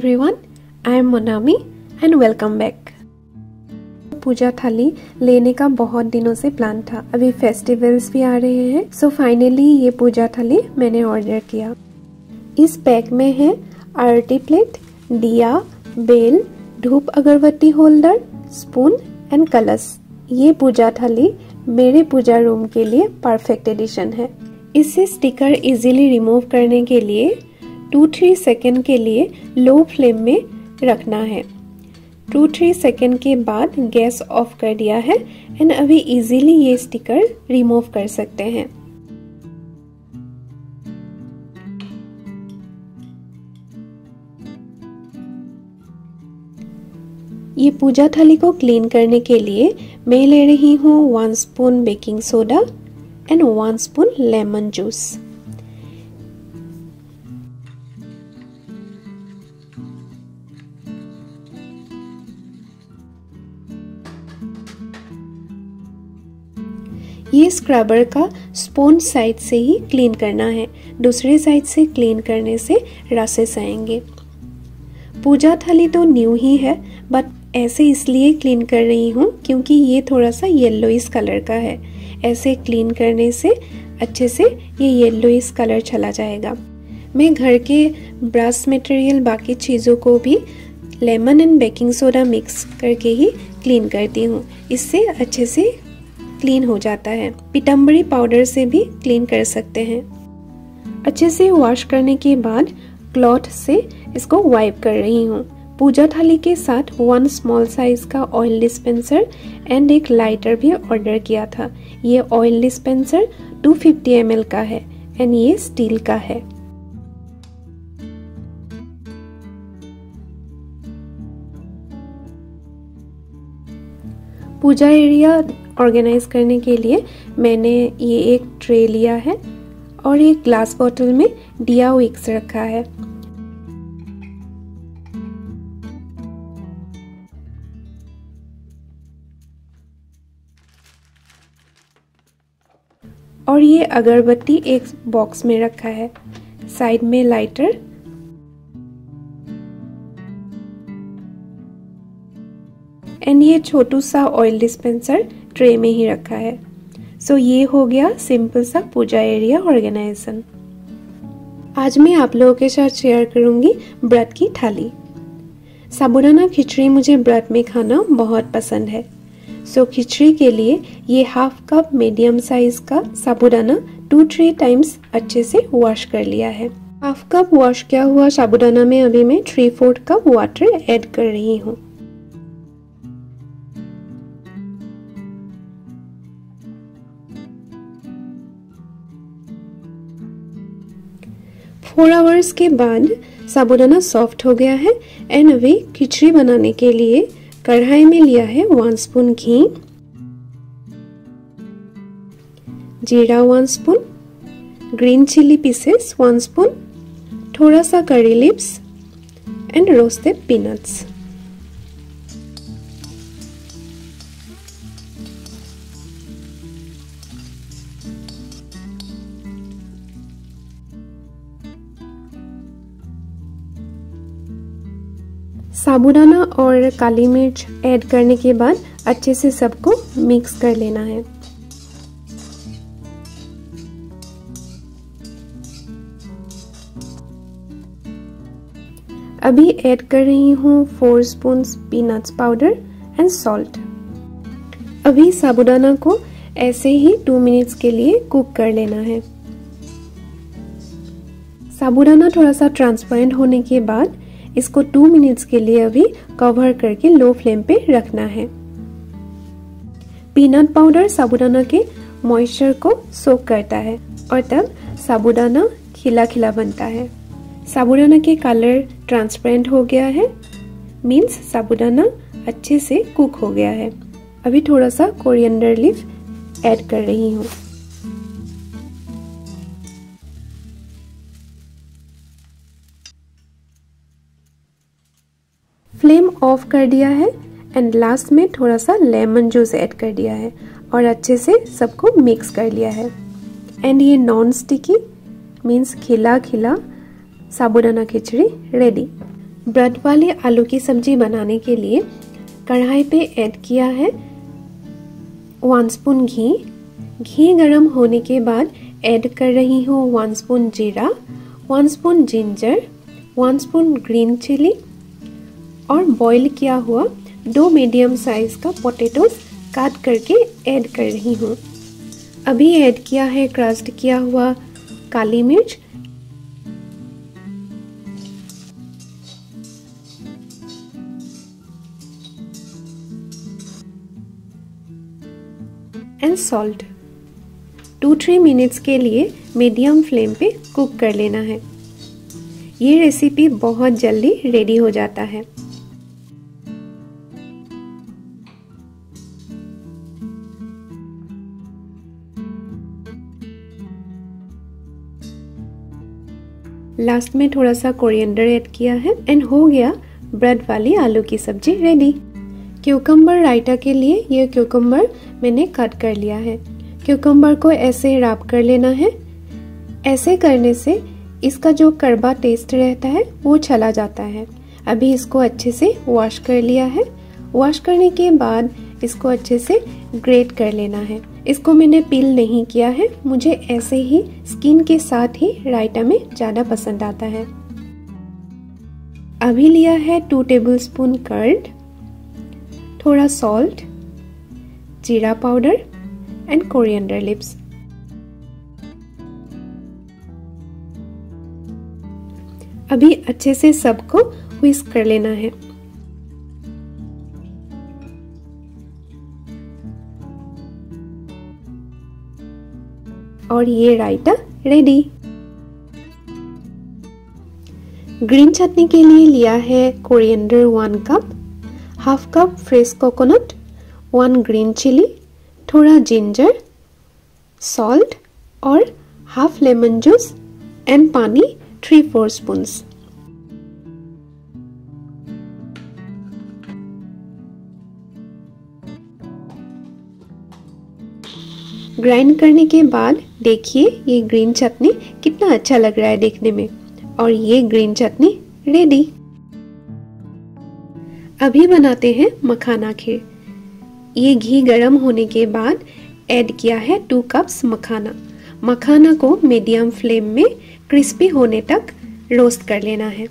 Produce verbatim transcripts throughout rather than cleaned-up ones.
everyone, I am Monami and welcome back. पूजा थाली लेने का बहुत दिनों से प्लान था। अभी फेस्टिवल्स भी आ रहे हैं, सो फाइनली ये पूजा थाली मैंने ऑर्डर किया। इस पैक में है आरती प्लेट, दिया, बेल, धूप अगरबत्ती होल्डर, स्पून एंड कलश। ये पूजा थाली मेरे पूजा रूम के लिए परफेक्ट एडिशन है। इससे स्टिकर इजीली रिमूव करने के लिए टू थ्री सेकेंड के लिए लो फ्लेम में रखना है। टू थ्री सेकेंड के बाद गैस ऑफ कर दिया है एंड अभी इजीली ये स्टिकर रिमूव कर सकते हैं। ये पूजा थाली को क्लीन करने के लिए मैं ले रही हूँ one spoon baking soda and one spoon lemon juice. ये स्क्रबर का स्पोन साइड से ही क्लीन करना है, दूसरे साइड से क्लीन करने से रसेस आएंगे। पूजा थाली तो न्यू ही है, बट ऐसे इसलिए क्लीन कर रही हूँ क्योंकि ये थोड़ा सा येलोइश कलर का है। ऐसे क्लीन करने से अच्छे से ये येलोइश कलर चला जाएगा। मैं घर के ब्रश मटेरियल बाकी चीज़ों को भी lemon and baking soda mix करके ही क्लीन करती हूँ, इससे अच्छे से क्लीन हो जाता है। पीताम्बरी पाउडर से भी क्लीन कर सकते हैं। अच्छे से वॉश करने के बाद क्लॉथ से इसको वाइप कर रही हूँ। पूजा थाली के साथ वन स्मॉल साइज का ऑयल डिस्पेंसर एंड एक लाइटर भी ऑर्डर किया था। ये oil dispenser two fifty M L का है एंड ये स्टील का है। पूजा एरिया ऑर्गेनाइज करने के लिए मैंने ये एक ट्रे लिया है और एक ग्लास बोतल में दिया विक्स रखा है। और ये अगरबत्ती एक बॉक्स में रखा है, साइड में लाइटर एंड ये छोटू सा ऑयल डिस्पेंसर ट्रे में ही रखा है। सो so, ये हो गया सिंपल सा पूजा एरिया ऑर्गेनाइजेशन। आज मैं आप लोगों के साथ शेयर करूंगी व्रत की थाली। साबूदाना खिचड़ी मुझे व्रत में खाना बहुत पसंद है। सो so, खिचड़ी के लिए ये हाफ कप मीडियम साइज का साबूदाना टू थ्री टाइम्स अच्छे से वॉश कर लिया है। हाफ कप वॉश किया हुआ साबूदाना में अभी मैं three fourth cup water add कर रही हूँ। फोर आवर्स के बाद साबूदाना सॉफ्ट हो गया है एंड अभी खिचड़ी बनाने के लिए कढ़ाई में लिया है one spoon ghee, jeera one spoon, green chilli pieces one spoon, थोड़ा सा curry leaves and roasted peanuts. Sabudana और काली मिर्च ऐड करने के बाद अच्छे से सबको मिक्स कर लेना है। अभी ऐड कर रही हूँ four spoon peanuts powder and salt. अभी साबूदाना को ऐसे ही टू मिनट्स के लिए कुक कर लेना है। साबूदाना थोड़ा सा ट्रांसपेरेंट होने के बाद इसको टू मिनट्स के लिए अभी कवर करके लो फ्लेम पे रखना है। पीनट पाउडर साबूदाना के मॉइस्चर को सोक करता है और तब साबूदाना खिला खिला बनता है। साबूदाना के कलर ट्रांसपेरेंट हो गया है, मीन्स साबूदाना अच्छे से कुक हो गया है। अभी थोड़ा सा कोरिएंडर लीफ ऐड कर रही हूँ। फ्लेम ऑफ कर दिया है एंड लास्ट में थोड़ा सा लेमन जूस ऐड कर दिया है और अच्छे से सबको मिक्स कर लिया है। एंड ये नॉन स्टिकी मीन्स खिला खिला साबूदाना खिचड़ी रेडी। ब्रेड वाले आलू की सब्जी बनाने के लिए कढ़ाई पे ऐड किया है वन स्पून घी। घी गरम होने के बाद ऐड कर रही हूँ one spoon jeera, one spoon ginger, one spoon green chilli और बॉईल किया हुआ दो मीडियम साइज का पोटैटोज काट करके ऐड कर रही हूँ। अभी ऐड किया है क्रश्ड किया हुआ काली मिर्च and salt. Two three minutes के लिए मीडियम फ्लेम पे कुक कर लेना है। ये रेसिपी बहुत जल्दी रेडी हो जाता है। लास्ट में थोड़ा सा कोरिएंडर ऐड किया है एंड हो गया ब्रेड वाली आलू की सब्जी रेडी। क्यूकम्बर रायता के लिए ये क्यूकम्बर मैंने कट कर लिया है। क्यूकम्बर को ऐसे रैप कर लेना है। ऐसे करने से इसका जो कड़वा टेस्ट रहता है वो चला जाता है। अभी इसको अच्छे से वॉश कर लिया है। वॉश करने के बाद इसको अच्छे से ग्रेट कर लेना है। इसको मैंने पील नहीं किया है, मुझे ऐसे ही स्किन के साथ ही रायता में ज़्यादा पसंद आता है। अभी लिया है टू टेबलस्पून कर्ड, थोड़ा salt, jeera powder and coriander leaves. अभी अच्छे से सबको व्हिस्क कर लेना है। और ये रायता रेडी। ग्रीन चटनी के लिए लिया है coriander one cup, half cup fresh coconut, one green chilli, थोड़ा जिंजर, सॉल्ट और हाफ लेमन जूस एंड पानी थ्री फोर स्पून्स। ग्राइंड करने के बाद देखिए ये ग्रीन चटनी कितना अच्छा लग रहा है देखने में। और ये ग्रीन चटनी रेडी। अभी बनाते हैं मखाना खीर। ये घी गरम होने के बाद ऐड किया है टू कप्स मखाना। मखाना को मीडियम फ्लेम में क्रिस्पी होने तक रोस्ट कर लेना है।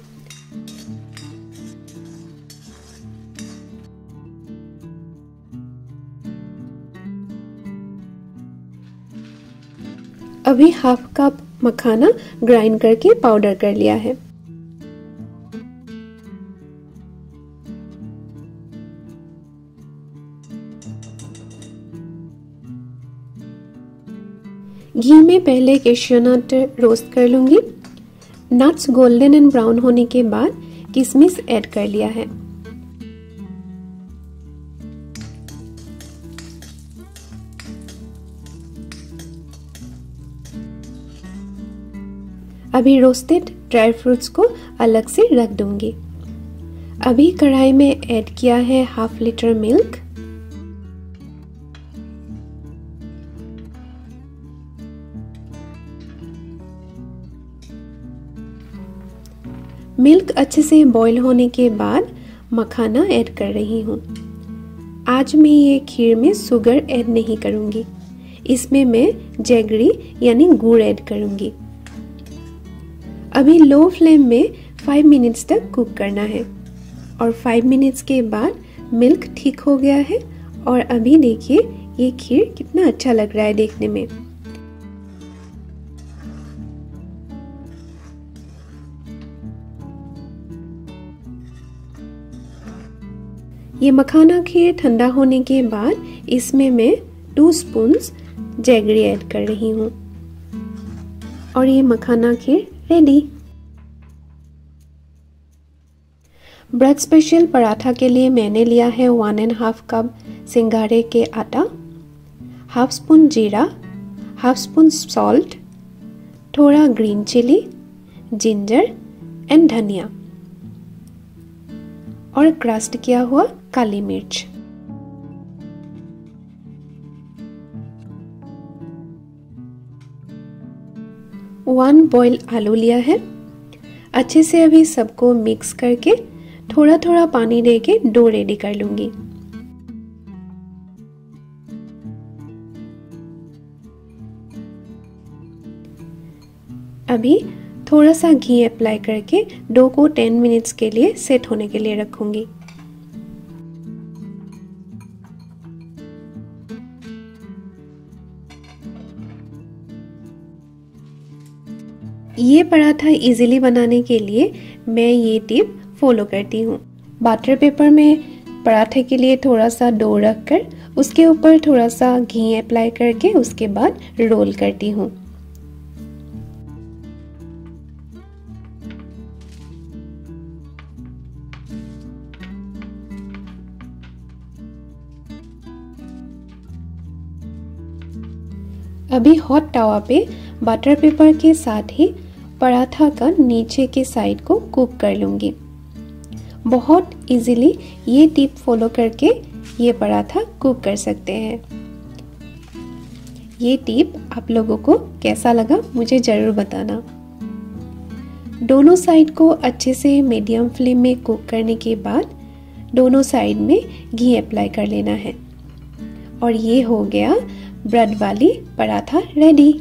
अभी हाफ कप मखाना ग्राइंड करके पाउडर कर लिया है। घी में पहले कैश्यू नट रोस्ट कर लूंगी। नट्स गोल्डन एंड ब्राउन होने के बाद किशमिश ऐड कर लिया है। अभी रोस्टेड ड्राई फ्रूट्स को अलग से रख दूंगी। अभी कढ़ाई में ऐड किया है हाफ लीटर मिल्क, मिल्क अच्छे से बॉईल होने के बाद मखाना ऐड कर रही हूँ। आज मैं ये खीर में शुगर ऐड नहीं करूँगी, इसमें मैं जैगरी यानी गुड़ ऐड करूँगी। अभी लो फ्लेम में फाइव मिनट्स तक कुक करना है और फाइव मिनट्स के बाद मिल्क ठीक हो गया है। और अभी देखिए ये खीर कितना अच्छा लग रहा है देखने में। ये मखाना खीर ठंडा होने के बाद इसमें मैं टू स्पून्स जैगरी ऐड कर रही हूँ और ये makhana kheer ready. Bread special paratha के लिए मैंने लिया है वन एंड हाफ कप सिंघाड़े के आटा, half spoon jeera, half spoon salt, थोड़ा green chilli, ginger and dhaniya और क्रस्ट किया हुआ काली मिर्च। वन बॉयल आलू लिया है। अच्छे से अभी सबको मिक्स करके थोड़ा थोड़ा पानी देके डो रेडी कर लूँगी। अभी थोड़ा सा घी अप्लाई करके डो को टेन मिनट्स के लिए सेट होने के लिए रखूँगी। ये पराठा इजीली बनाने के लिए मैं ये टिप फॉलो करती हूँ। बटर पेपर में पराठे के लिए थोड़ा सा डो रख कर उसके ऊपर थोड़ा सा घी अप्लाई करके उसके बाद रोल करती हूँ। अभी हॉट तवा पे बटर पेपर के साथ ही पराठा का नीचे के साइड को कुक कर लूँगी। बहुत इजीली ये टिप फॉलो करके ये पराठा कुक कर सकते हैं। ये टिप आप लोगों को कैसा लगा मुझे ज़रूर बताना। दोनों साइड को अच्छे से मीडियम फ्लेम में कुक करने के बाद दोनों साइड में घी अप्लाई कर लेना है और ये हो गया ब्रेड वाली पराठा रेडी।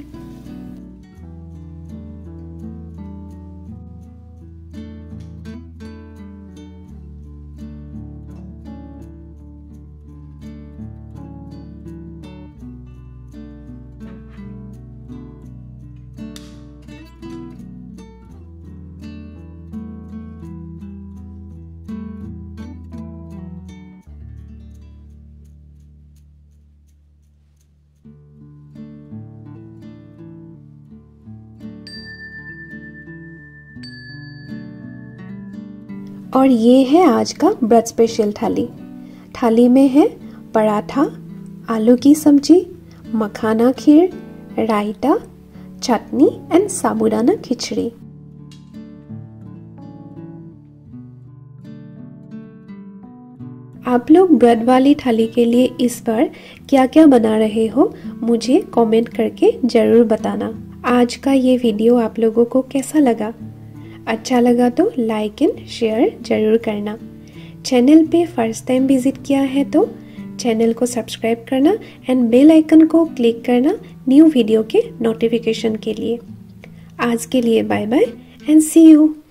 और ये है आज का ब्रेड स्पेशल थाली। थाली में है पराठा, आलू की सब्जी, मखाना खीर, रायता, चटनी एंड साबूदाना खिचड़ी। आप लोग ब्रेड वाली थाली के लिए इस बार क्या क्या बना रहे हो मुझे कमेंट करके ज़रूर बताना। आज का ये वीडियो आप लोगों को कैसा लगा? अच्छा लगा तो लाइक एंड शेयर जरूर करना। चैनल पे फर्स्ट टाइम विजिट किया है तो चैनल को सब्सक्राइब करना एंड बेल आइकन को क्लिक करना न्यू वीडियो के नोटिफिकेशन के लिए। आज के लिए bye bye and see you.